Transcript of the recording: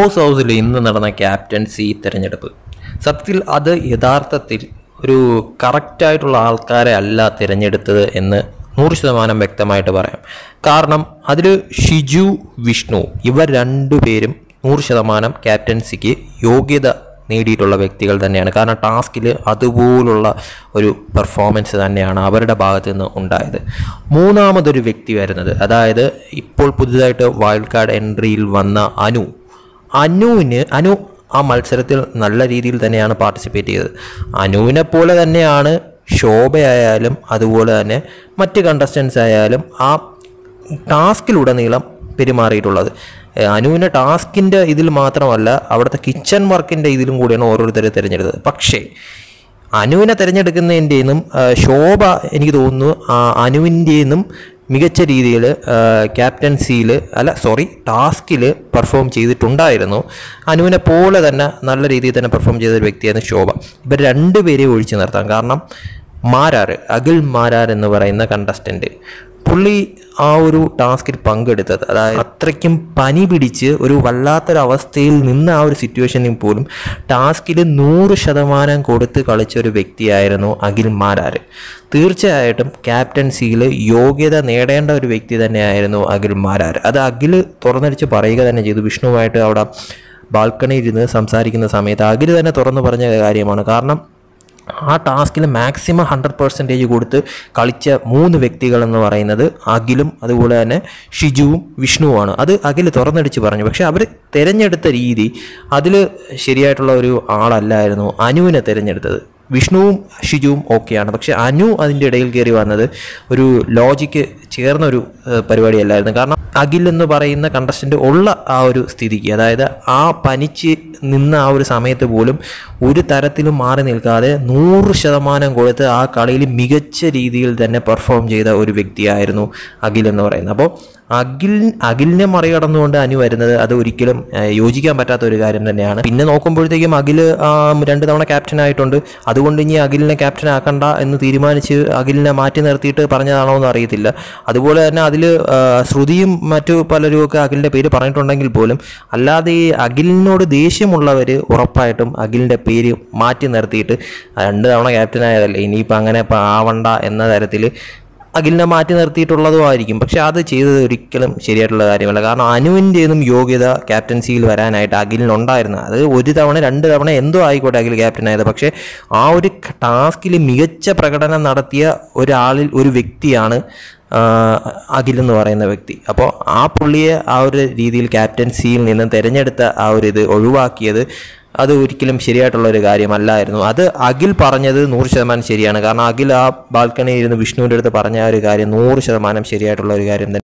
Big boss ഹൗസിൽ ഇന്ന് നടന്ന ക്യാപ്റ്റൻസി തിരഞ്ഞെടുപ്പ് സത്യത്തിൽ അത് യഥാർത്ഥത്തിൽ ഒരു കറക്റ്റായിട്ടുള്ള ആൾക്കാരെ അല്ല തിരഞ്ഞെടുത്തത് എന്ന് 100% വ്യക്തമായിട്ട് പറയാം. കാരണം അതിൽ ഷിജു, വിഷ്ണു ഇവർ രണ്ടുപേരും 100% ക്യാപ്റ്റൻസിക്ക് യോഗ്യത നേടിയിട്ടുള്ള വ്യക്തികൾ തന്നെയാണ്. കാരണം ടാസ്കിൽ അതുപോലുള്ള ഒരു പെർഫോമൻസ് തന്നെയാണ് അവരുടെ ഭാഗത്ത് നിന്ന് ഉണ്ടായത്. മൂന്നാമതൊരു വ്യക്തി വരുന്നത്, അതായത് ഇപ്പോൾ പുതുതായിട്ട് വൈൽഡ് കാർഡ് എൻട്രിയിൽ വന്ന അനു ആ മത്സരത്തിൽ നല്ല രീതിയിൽ തന്നെയാണ് പാർട്ടിസിപ്പേറ്റ് ചെയ്തത്. അനുവിനെ പോലെ തന്നെയാണ് ശോഭയായാലും അതുപോലെ തന്നെ മറ്റ് കണ്ടസ്റ്റൻസ് ആയാലും ആ ടാസ്കിലുടനീളം പെരുമാറിയിട്ടുള്ളത്. അനുവിൻ്റെ ടാസ്കിൻ്റെ ഇതിൽ മാത്രമല്ല, അവിടുത്തെ കിച്ചൺ വർക്കിൻ്റെ ഇതിലും കൂടിയാണ് ഓരോരുത്തരെ തിരഞ്ഞെടുത്തത്. പക്ഷേ അനുവിനെ തിരഞ്ഞെടുക്കുന്നതിൻ്റെയും ശോഭ എനിക്ക് തോന്നുന്നു അനുവിൻ്റെയും മികച്ച രീതിയിൽ ടാസ്കിൽ പെർഫോം ചെയ്തിട്ടുണ്ടായിരുന്നു. അനുവിനെ പോലെ തന്നെ നല്ല രീതിയിൽ തന്നെ പെർഫോം ചെയ്തൊരു വ്യക്തിയായിരുന്നു ശോഭ. ഇവർ രണ്ടുപേരെയും ഒഴിച്ചു നിർത്താം. കാരണം അഖിൽ മാരാർ എന്ന് പറയുന്ന കണ്ടസ്റ്റൻ്റ്, പുള്ളി ആ ഒരു ടാസ്കിൽ പങ്കെടുത്തത്, അതായത് അത്രയ്ക്കും പനി പിടിച്ച് ഒരു വല്ലാത്തൊരവസ്ഥയിൽ നിന്ന് ആ ഒരു സിറ്റുവേഷനിൽ പോലും ടാസ്കിൽ 100% കൊടുത്ത് കളിച്ച ഒരു വ്യക്തിയായിരുന്നു അഖിൽ മാരാർ. തീർച്ചയായിട്ടും ക്യാപ്റ്റൻസിയിൽ യോഗ്യത നേടേണ്ട ഒരു വ്യക്തി തന്നെയായിരുന്നു അഖിൽ മാരാർ. അത് അഖിൽ തുറന്നടിച്ച് പറയുക തന്നെ ചെയ്തു. വിഷ്ണുവായിട്ട് അവിടെ ബാൽക്കണിയിൽ ഇരുന്ന് സംസാരിക്കുന്ന സമയത്ത് അഖിൽ തന്നെ തുറന്നു പറഞ്ഞ കാര്യമാണ്. കാരണം ആ ടാസ്കിൽ മാക്സിമം 100% കൊടുത്ത് കളിച്ച 3 വ്യക്തികൾ എന്ന് പറയുന്നത് അഖിലും അതുപോലെ തന്നെ ഷിജുവും വിഷ്ണുവുമാണ്. അത് അഖിൽ തുറന്നടിച്ച് പറഞ്ഞു. പക്ഷേ അവർ തിരഞ്ഞെടുത്ത രീതി അതിൽ ശരിയായിട്ടുള്ള ഒരു ആളല്ലായിരുന്നു അനുവിനെ തിരഞ്ഞെടുത്തത്. വിഷ്ണുവും ഷിജുവും ഓക്കെയാണ്, പക്ഷേ അനു അതിൻ്റെ ഇടയിൽ കയറി വന്നത് ഒരു ലോജിക്ക് ചേർന്നൊരു പരിപാടിയല്ലായിരുന്നു. കാരണം അഖിൽ എന്ന് പറയുന്ന കണ്ടസ്റ്റൻ്റ് ഉള്ള ആ ഒരു സ്ഥിതിക്ക്, അതായത് ആ പനിച്ച് നിന്ന ആ ഒരു സമയത്ത് പോലും ഒരു തരത്തിലും മാറി നിൽക്കാതെ 100% കൊടുത്ത് ആ കളിയിൽ മികച്ച രീതിയിൽ തന്നെ പെർഫോം ചെയ്ത ഒരു വ്യക്തിയായിരുന്നു അഖിൽ എന്ന് പറയുന്നത്. അപ്പോൾ അഖിലിനെ മറികടന്നുകൊണ്ട് അനു വരുന്നത് അത് ഒരിക്കലും യോജിക്കാൻ പറ്റാത്ത ഒരു കാര്യം തന്നെയാണ്. പിന്നെ നോക്കുമ്പോഴത്തേക്കും അഖിൽ 2 തവണ ക്യാപ്റ്റൻ ആയിട്ടുണ്ട്. അതുകൊണ്ട് ഇനി അഖിലിനെ ക്യാപ്റ്റൻ ആക്കണ്ട എന്ന് തീരുമാനിച്ച് അഖിലിനെ മാറ്റി നിർത്തിയിട്ട് പറഞ്ഞതാണോ എന്ന് അറിയത്തില്ല. അതുപോലെ തന്നെ അതിൽ ശ്രുതിയും മറ്റു പലരും ഒക്കെ അഖിലിൻ്റെ പേര് പറഞ്ഞിട്ടുണ്ടെങ്കിൽ പോലും അല്ലാതെ ഈ അഖിലിനോട് ദേഷ്യമുള്ളവർ ഉറപ്പായിട്ടും അഖിലിൻ്റെ പേര് മാറ്റി നിർത്തിയിട്ട് 2 തവണ ക്യാപ്റ്റൻ ആയതല്ലേ ഇനിയിപ്പോൾ അങ്ങനെ ആവണ്ട എന്ന തരത്തിൽ അഖിലിനെ മാറ്റി നിർത്തിയിട്ടുള്ളതും ആയിരിക്കും. പക്ഷെ അത് ചെയ്തത് ഒരിക്കലും ശരിയായിട്ടുള്ള കാര്യമല്ല. കാരണം അനുവിൻ്റെയൊന്നും യോഗ്യത ക്യാപ്റ്റൻസിയിൽ വരാനായിട്ട് അഖിലിനുണ്ടായിരുന്നു. അത് 1 തവണ 2 തവണ എന്തോ ആയിക്കോട്ടെ അഖിൽ ക്യാപ്റ്റൻ ആയത്. പക്ഷേ ആ ഒരു ടാസ്കിൽ മികച്ച പ്രകടനം നടത്തിയ ഒരു വ്യക്തിയാണ് അഖിൽ എന്ന് പറയുന്ന വ്യക്തി. അപ്പോൾ ആ പുള്ളിയെ ആ ഒരു രീതിയിൽ ക്യാപ്റ്റൻസിയിൽ നിന്ന് തിരഞ്ഞെടുത്ത ആ ഒരു ഇത് ഒഴിവാക്കിയത് അത് ഒരിക്കലും ശരിയായിട്ടുള്ള ഒരു കാര്യമല്ലായിരുന്നു. അത് അഖിൽ പറഞ്ഞത് 100% ശരിയാണ്. കാരണം അഖിൽ ആ ബാൽക്കണിയിൽ ഇരുന്ന് വിഷ്ണുവിൻ്റെ അടുത്ത് പറഞ്ഞ ആ ഒരു കാര്യം 100% ശരിയായിട്ടുള്ള ഒരു കാര്യം തന്നെ.